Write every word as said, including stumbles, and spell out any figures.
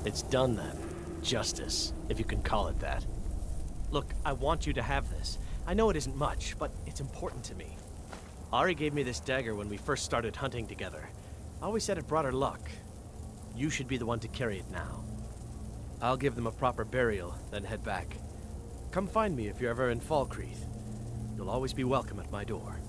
It's done then. Justice, if you can call it that. Look, I want you to have this. I know it isn't much, but it's important to me. Ari gave me this dagger when we first started hunting together. I always said it brought her luck. You should be the one to carry it now. I'll give them a proper burial, then head back. Come find me if you're ever in Falkreath. You'll always be welcome at my door.